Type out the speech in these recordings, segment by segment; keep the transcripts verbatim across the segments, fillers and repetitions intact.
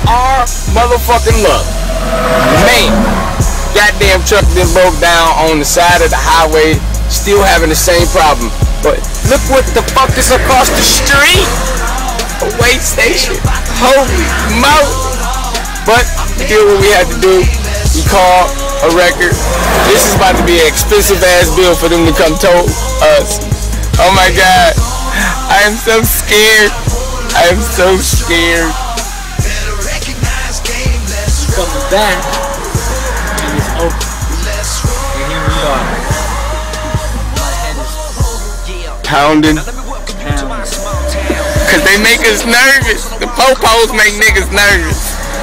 our motherfucking luck. Man, goddamn truck then broke down on the side of the highway, still having the same problem. But look what the fuck is across the street. A weigh station. Holy moly. But we did what we had to do. We called a record. This is about to be an expensive ass bill for them to come tow us. Oh my god. I am so scared. I am so scared. Coming back, and it's open. And here we are. My head is Pounding. pounding. Cause they make us nervous. The po-pos make niggas nervous.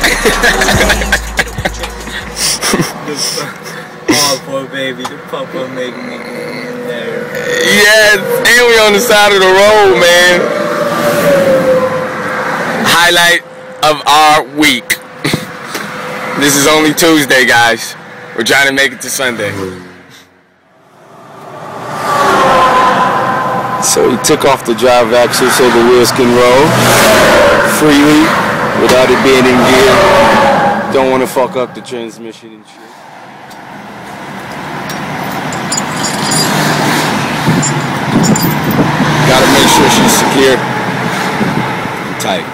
Oh, poor baby. The popo make me nervous. Yes, and we on the side of the road, man. Highlight of our week. This is only Tuesday, guys. We're trying to make it to Sunday. So he took off the drive axle so the wheels can roll freely without it being in gear. Don't want to fuck up the transmission and shit. Gotta make sure she's secure and tight.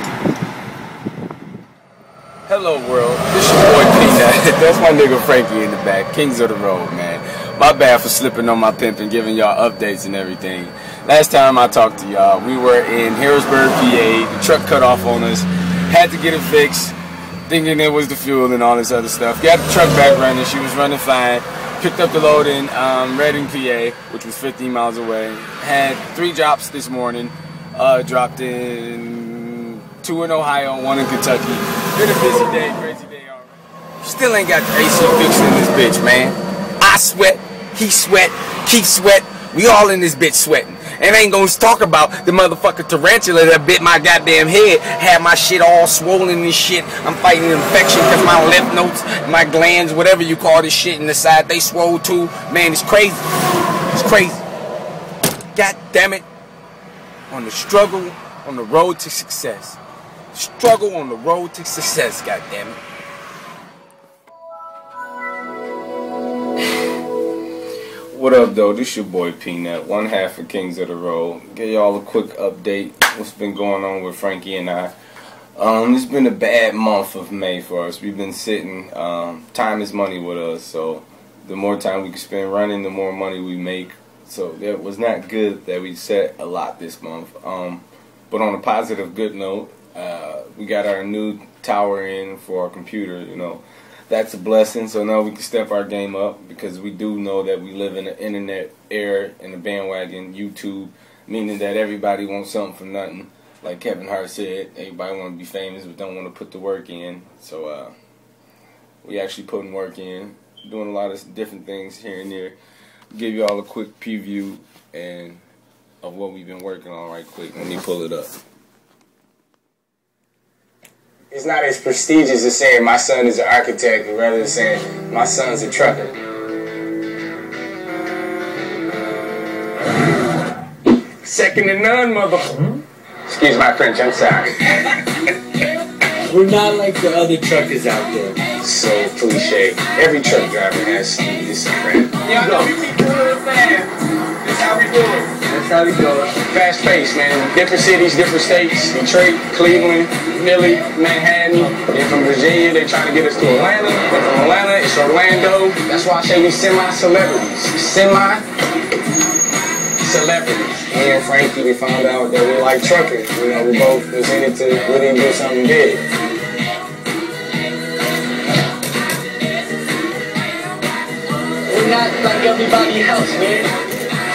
Hello world, this your boy Peanut. That's my nigga Frankie in the back, Kings of the Road, man. My bad for slipping on my pimp and giving y'all updates and everything. Last time I talked to y'all, we were in Harrisburg, P A. The truck cut off on us. Had to get it fixed, thinking it was the fuel and all this other stuff. Got the truck back running, she was running fine. Picked up the load in um, Reading, P A, which was fifteen miles away. Had three drops this morning. Uh, dropped in two in Ohio, one in Kentucky. Been a busy day, crazy day already. Still ain't got the A C fixed in this bitch, man. I sweat, he sweat, keep sweat. We all in this bitch sweating. And I ain't gonna talk about the motherfucking tarantula that bit my goddamn head. Had my shit all swollen and shit. I'm fighting an infection because my lymph nodes, my glands, whatever you call this shit in the side, they swole too. Man, it's crazy. It's crazy. God damn it. On the struggle, on the road to success. Struggle on the road to success, god damn it. What up, though? This your boy Peanut, one half of Kings of the Road. Give y'all a quick update. What's been going on with Frankie and I? Um, it's been a bad month of May for us. We've been sitting. Um, time is money with us, so the more time we can spend running, the more money we make. So it was not good that we set a lot this month. Um, but on a positive, good note, uh, we got our new tower in for our computer. You know. That's a blessing, so now we can step our game up because we do know that we live in an internet era, in a bandwagon, YouTube, meaning that everybody wants something for nothing. Like Kevin Hart said, everybody want to be famous but don't want to put the work in. So uh, we actually putting work in, doing a lot of different things here and there. Give you all a quick preview and of what we've been working on right quick. Let me pull it up. It's not as prestigious as saying my son is an architect, but rather than saying my son's a trucker. Second to none, motherfucker. Excuse my French, I'm sorry. We're not like the other truckers out there. So cliche. Every truck driver has this crap. You go. We do it fast. That's how we do it. That's how we do it. Fast paced, man. Different cities, different states. Detroit, Cleveland, Philly, Manhattan. And from Virginia, they're trying to get us to Atlanta. And from Atlanta, it's Orlando. That's why I say we semi-celebrities. Semi-celebrities. Me and Frankie, we found out that we like trucking. You know, we both was in it to really do something big. We're not like everybody else, man.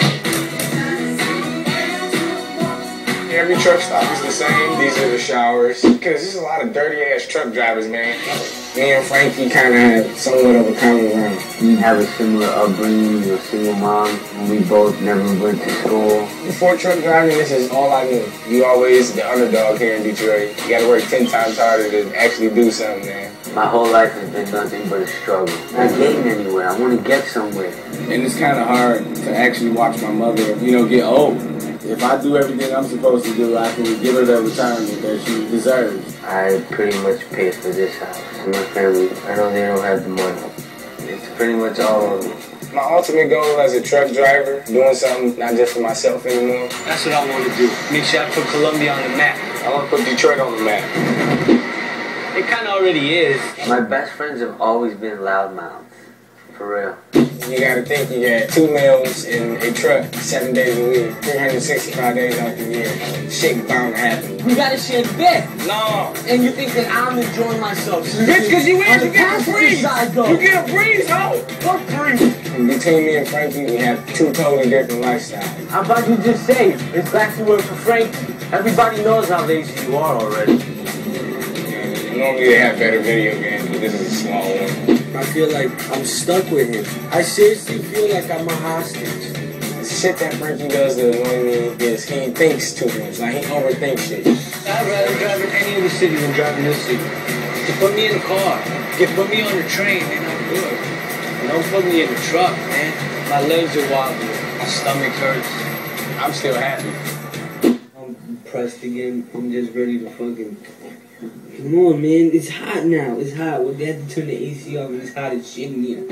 Every truck stop is the same. These are the showers. Because there's a lot of dirty ass truck drivers, man. Me and Frankie kind of had somewhat of a common ground. We have a similar upbringing. We're single moms. We both never went to school. Before truck driving, this is all I knew. You always the underdog here in Detroit. You got to work ten times harder to actually do something, man. My whole life has been nothing but a struggle. I'm not getting anywhere. I want to get somewhere. And it's kind of hard to actually watch my mother, you know, get old. if I do everything I'm supposed to do, I can give her the retirement that she deserves. I pretty much pay for this house. And my family, I know they don't have the money. It's pretty much all on me. My ultimate goal as a truck driver, doing something not just for myself anymore. That's what I want to do. Make sure I put Columbia on the map. I want to put Detroit on the map. It kind of already is. My best friends have always been loudmouths. For real. You gotta think you got two meals in a truck seven days a week, three hundred sixty-five days out the year. Shit bound to happen. We gotta share the bed. No. And you think that I'm enjoying myself. Bitch, because you in, you get a breeze. You get a breeze, ho. What breeze? Between me and Frankie, we have two totally different lifestyles. How about you just say, it's back to work for Frankie. Everybody knows how lazy you are already. Normally they have better video games, but this is a small one. I feel like I'm stuck with him. I seriously feel like I'm a hostage. The shit that Frankie does to annoy me is he thinks too much. Like, he overthinks shit. I'd rather drive in any other city than drive in this city. Just put me in a car. Just put me on the train, and I'm good. And don't put me in a truck, man. My legs are wobbly. My stomach hurts. I'm still happy. I'm depressed again. I'm just ready to fucking... Come on, man. It's hot now. It's hot. We had to turn the A C off, and it's hot as shit in here.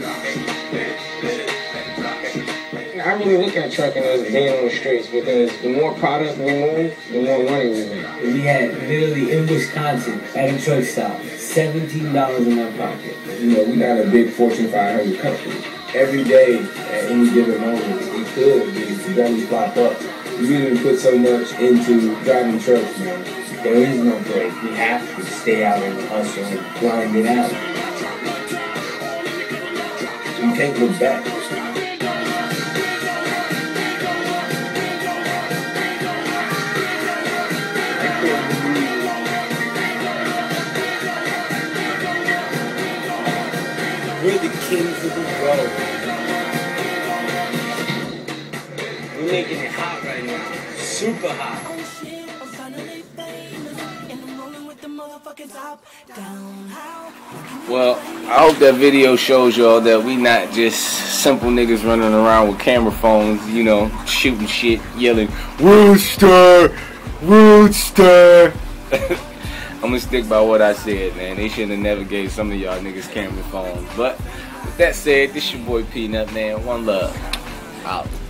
I really look at trucking as being on the streets because the more product we move, the more money we make. We had literally in Wisconsin at a truck stop, seventeen dollars in my pocket. You know, we got a big Fortune five hundred company. Every day, at any given moment, it could be the dummies pop up. You really put so much into driving trucks, man. There is no break. We have to stay out and hustle and grind it out. You can't look back. We're the kings of the road. We're making it hot right now. Super hot. Well, I hope that video shows y'all that we not just simple niggas running around with camera phones, you know, shooting shit, yelling, Rooster! Rooster! I'm gonna stick by what I said, man. They shouldn't have never gave some of y'all niggas camera phones. But with that said, this your boy Peanut, man. One love. Out.